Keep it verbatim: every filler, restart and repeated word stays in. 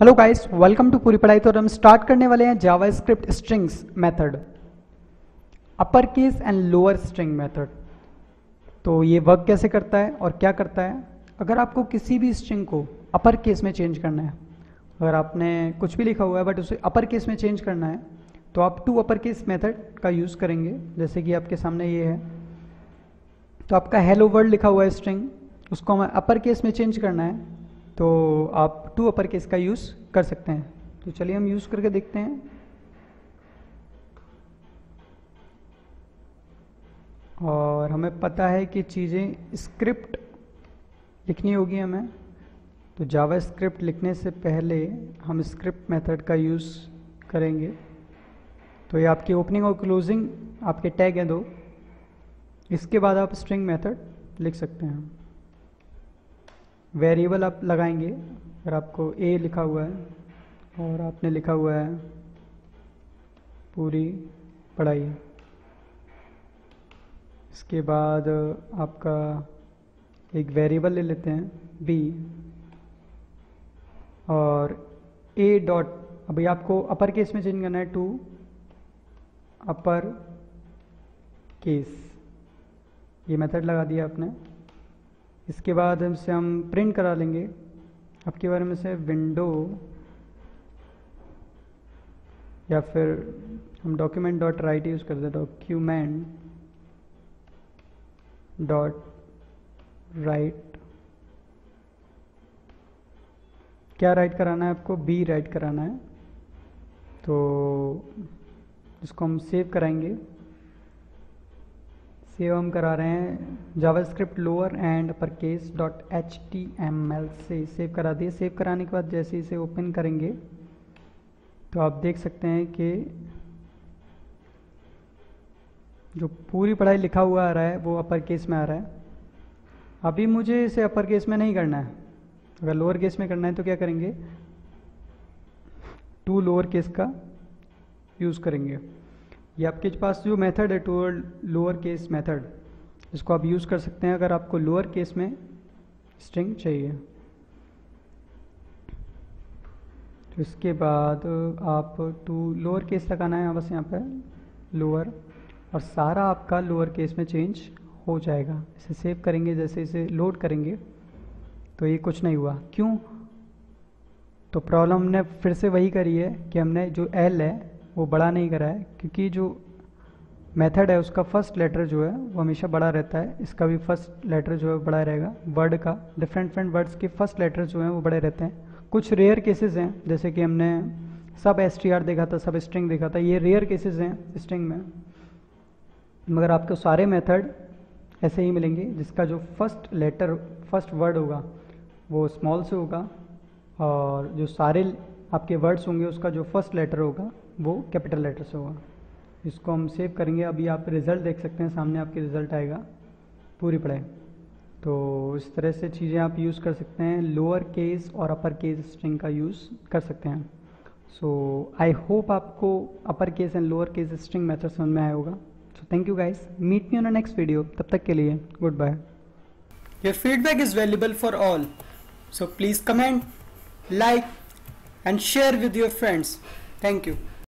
Hello guys, welcome to पूरी पढ़ाई। तो हम स्टार्ट करने वाले हैं JavaScript strings method, upper case and lower string method. तो ये वर्क कैसे करता है और क्या करता है? अगर आपको किसी भी स्ट्रिंग को अपर केस में चेंज करना है, अगर आपने कुछ भी लिखा हुआ है बट उसे अपर केस में चेंज करना है, तो आप टू अपर केस मेथड का यूज़ करेंगे। जैसे कि आपके सामने ये है, तो आपका हेलो वर्ल्ड लिखा हुआ है स्ट्रिंग, उसको हमें अपर केस में चेंज करना है, तो आप टू अपर केस का यूज़ कर सकते हैं। तो चलिए हम यूज़ करके देखते हैं। और हमें पता है कि चीज़ें स्क्रिप्ट लिखनी होगी हमें, तो जावास्क्रिप्ट लिखने से पहले हम स्क्रिप्ट मेथड का यूज़ करेंगे। तो ये आपकी ओपनिंग और क्लोजिंग आपके टैग हैं दो, इसके बाद आप स्ट्रिंग मेथड लिख सकते हैं। वेरिएबल आप लगाएंगे। अगर आपको ए लिखा हुआ है और आपने लिखा हुआ है पूरी पढ़ाई, इसके बाद आपका एक वेरिएबल ले लेते हैं बी, और ए डॉट, अभी आपको अपर केस में चेंज करना है टू अपर केस, ये मेथड लगा दिया आपने। इसके बाद हमसे हम प्रिंट करा लेंगे आपके बारे में से विंडो, या फिर हम डॉक्यूमेंट डॉट राइट यूज़ करते हैं, डॉक्यूमेंट डॉट राइट। क्या राइट कराना है आपको? बी राइट कराना है। तो इसको हम सेव कराएंगे। सेव हम करा रहे हैं JavaScript lower and upper case dot H T M L से सेव करा दिए। सेव कराने के बाद जैसे इसे ओपन करेंगे तो आप देख सकते हैं कि जो पूरी पढ़ाई लिखा हुआ आ रहा है वो अपर केस में आ रहा है। अभी मुझे इसे अपर केस में नहीं करना है, अगर लोअर केस में करना है तो क्या करेंगे, टू लोअर केस का यूज़ करेंगे। ये आपके पास जो मेथड है टू लोअर केस मेथड, इसको आप यूज़ कर सकते हैं अगर आपको लोअर केस में स्ट्रिंग चाहिए। तो इसके बाद आप टू लोअर केस लगाना है बस यहाँ पे लोअर, और सारा आपका लोअर केस में चेंज हो जाएगा। इसे सेव करेंगे, जैसे इसे लोड करेंगे तो ये कुछ नहीं हुआ। क्यों? तो प्रॉब्लम हमने फिर से वही करी है कि हमने जो एल है वो बड़ा नहीं करा है, क्योंकि जो मेथड है उसका फर्स्ट लेटर जो है वो हमेशा बड़ा रहता है। इसका भी फर्स्ट लेटर जो है बड़ा रहेगा। वर्ड का डिफरेंट डिफरेंट वर्ड्स के फर्स्ट लेटर जो हैं वो बड़े रहते हैं। कुछ रेयर केसेस हैं, जैसे कि हमने सब एस टी आर देखा था, सब स्ट्रिंग देखा था, ये रेयर केसेस हैं स्ट्रिंग में। मगर आपको सारे मेथड ऐसे ही मिलेंगे जिसका जो फर्स्ट लेटर फर्स्ट वर्ड होगा वो स्मॉल से होगा, और जो सारे आपके वर्ड्स होंगे उसका जो फर्स्ट लेटर होगा वो कैपिटल लेटर से होगा। इसको हम सेव करेंगे। अभी आप रिज़ल्ट देख सकते हैं, सामने आपके रिज़ल्ट आएगा पूरी पढ़ाई। तो इस तरह से चीज़ें आप यूज़ कर सकते हैं, लोअर केस और अपर केस स्ट्रिंग का यूज़ कर सकते हैं। सो आई होप आपको upper case and lower case string method समझ में आया होगा। So thank you guys, meet me on a next video. तब तक के लिए goodbye. Your feedback is valuable for all, so please comment, like and share with your friends. Thank you.